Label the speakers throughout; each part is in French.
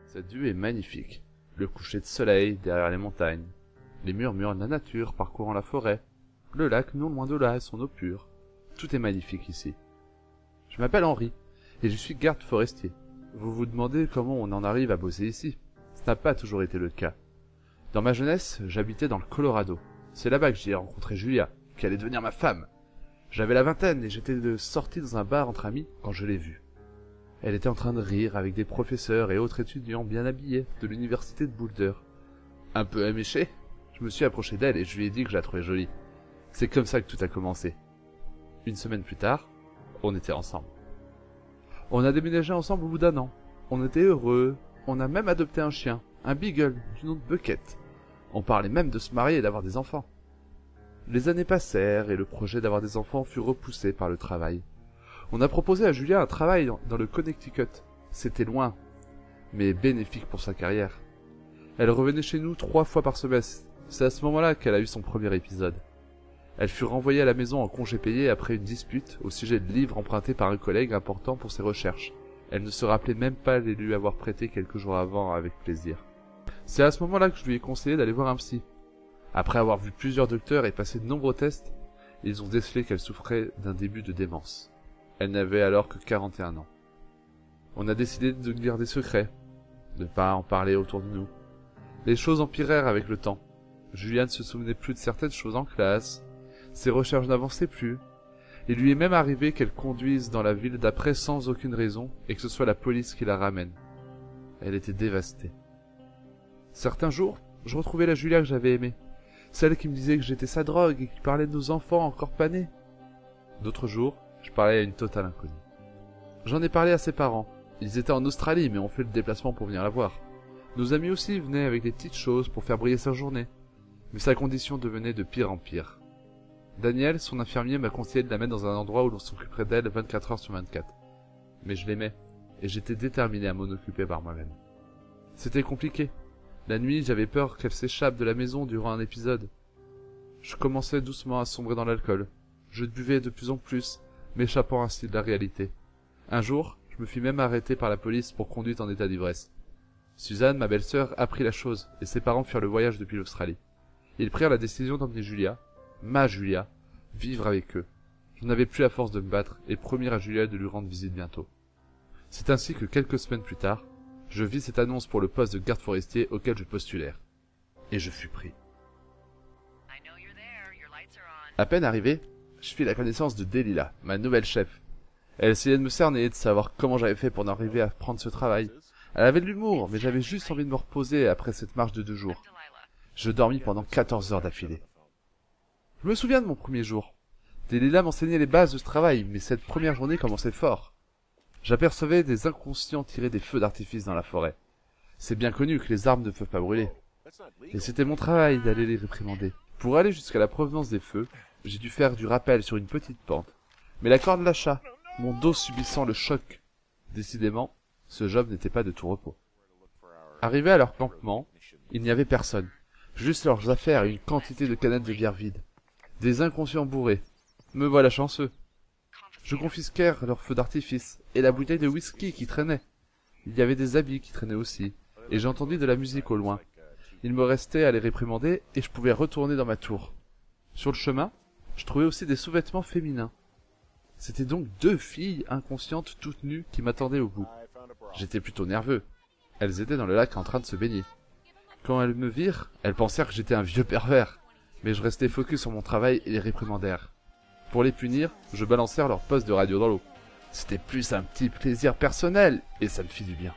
Speaker 1: Cette vue est magnifique. Le coucher de soleil derrière les montagnes, les murmures de la nature parcourant la forêt, le lac non loin de là et son eau pure. Tout est magnifique ici. Je m'appelle Henri, et je suis garde forestier. Vous vous demandez comment on en arrive à bosser ici. Ce n'a pas toujours été le cas. Dans ma jeunesse, j'habitais dans le Colorado. C'est là-bas que j'y ai rencontré Julia, qui allait devenir ma femme. J'avais la vingtaine et j'étais sorti dans un bar entre amis quand je l'ai vue. Elle était en train de rire avec des professeurs et autres étudiants bien habillés de l'université de Boulder. Un peu éméché, je me suis approché d'elle et je lui ai dit que je la trouvais jolie. C'est comme ça que tout a commencé. Une semaine plus tard, on était ensemble. On a déménagé ensemble au bout d'un an. On était heureux, on a même adopté un chien, un beagle du nom de Bucket. On parlait même de se marier et d'avoir des enfants. Les années passèrent et le projet d'avoir des enfants fut repoussé par le travail. On a proposé à Julia un travail dans le Connecticut. C'était loin, mais bénéfique pour sa carrière. Elle revenait chez nous 3 fois par semestre. C'est à ce moment-là qu'elle a eu son premier épisode. Elle fut renvoyée à la maison en congé payé après une dispute au sujet de livres empruntés par un collègue important pour ses recherches. Elle ne se rappelait même pas les lui avoir prêtés quelques jours avant avec plaisir. C'est à ce moment-là que je lui ai conseillé d'aller voir un psy. Après avoir vu plusieurs docteurs et passé de nombreux tests, ils ont décelé qu'elle souffrait d'un début de démence. Elle n'avait alors que 41 ans. On a décidé de garder secret, de ne pas en parler autour de nous. Les choses empirèrent avec le temps. Julia ne se souvenait plus de certaines choses en classe, ses recherches n'avançaient plus. Il lui est même arrivé qu'elle conduise dans la ville d'après sans aucune raison et que ce soit la police qui la ramène. Elle était dévastée. Certains jours, je retrouvais la Julia que j'avais aimée, celle qui me disait que j'étais sa drogue et qui parlait de nos enfants encore pas nés. D'autres jours, je parlais à une totale inconnue. J'en ai parlé à ses parents. Ils étaient en Australie mais ont fait le déplacement pour venir la voir. Nos amis aussi venaient avec des petites choses pour faire briller sa journée. Mais sa condition devenait de pire en pire. Daniel, son infirmier, m'a conseillé de la mettre dans un endroit où l'on s'occuperait d'elle 24 heures sur 24. Mais je l'aimais, et j'étais déterminé à m'en occuper par moi-même. C'était compliqué. La nuit, j'avais peur qu'elle s'échappe de la maison durant un épisode. Je commençais doucement à sombrer dans l'alcool. Je buvais de plus en plus, m'échappant ainsi de la réalité. Un jour, je me fis même arrêter par la police pour conduite en état d'ivresse. Suzanne, ma belle-sœur, apprit la chose, et ses parents firent le voyage depuis l'Australie. Ils prirent la décision d'emmener Julia, ma Julia, vivre avec eux. Je n'avais plus la force de me battre, et promis à Julia de lui rendre visite bientôt. C'est ainsi que quelques semaines plus tard, je vis cette annonce pour le poste de garde forestier auquel je postulais. Et je fus pris. À peine arrivé, je fis la connaissance de Delilah, ma nouvelle chef. Elle essayait de me cerner et de savoir comment j'avais fait pour en arriver à prendre ce travail. Elle avait de l'humour, mais j'avais juste envie de me reposer après cette marche de 2 jours. Je dormis pendant 14 heures d'affilée. Je me souviens de mon premier jour. Delilah m'enseignait les bases de ce travail, mais cette première journée commençait fort. J'apercevais des inconscients tirer des feux d'artifice dans la forêt. C'est bien connu que les armes ne peuvent pas brûler. Et c'était mon travail d'aller les réprimander. Pour aller jusqu'à la provenance des feux, j'ai dû faire du rappel sur une petite pente. Mais la corde lâcha, mon dos subissant le choc. Décidément, ce job n'était pas de tout repos. Arrivé à leur campement, il n'y avait personne. Juste leurs affaires et une quantité de canettes de bière vides. Des inconscients bourrés. Me voilà chanceux. Je confisquèrent leurs feux d'artifice et la bouteille de whisky qui traînait. Il y avait des habits qui traînaient aussi, et j'entendis de la musique au loin. Il me restait à les réprimander et je pouvais retourner dans ma tour. Sur le chemin, je trouvais aussi des sous-vêtements féminins. C'étaient donc 2 filles inconscientes toutes nues qui m'attendaient au bout. J'étais plutôt nerveux. Elles étaient dans le lac en train de se baigner. Quand elles me virent, elles pensèrent que j'étais un vieux pervers. Mais je restais focus sur mon travail et les réprimandèrent. Pour les punir, je balançèrent leur poste de radio dans l'eau. C'était plus un petit plaisir personnel, et ça me fit du bien.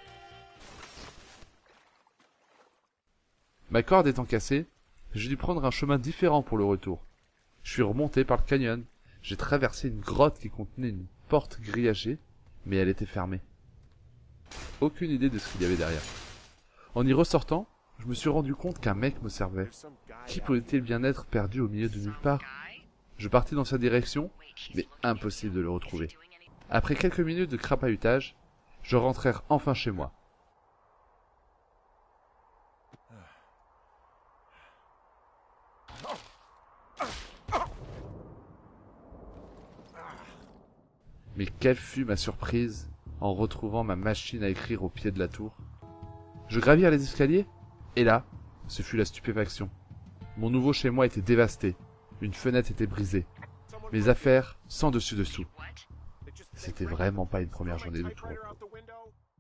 Speaker 1: Ma corde étant cassée, j'ai dû prendre un chemin différent pour le retour. Je suis remonté par le canyon. J'ai traversé une grotte qui contenait une porte grillagée, mais elle était fermée. Aucune idée de ce qu'il y avait derrière. En y ressortant, je me suis rendu compte qu'un mec me servait. Qui pourrait-il bien être perdu au milieu de nulle part? Je partis dans sa direction, mais impossible de le retrouver. Après quelques minutes de crapahutage, je rentrai enfin chez moi. Mais quelle fut ma surprise en retrouvant ma machine à écrire au pied de la tour. Je gravis les escaliers, et là, ce fut la stupéfaction. Mon nouveau chez moi était dévasté. Une fenêtre était brisée. Mes affaires sans dessus dessous. C'était vraiment pas une première journée de tout repos.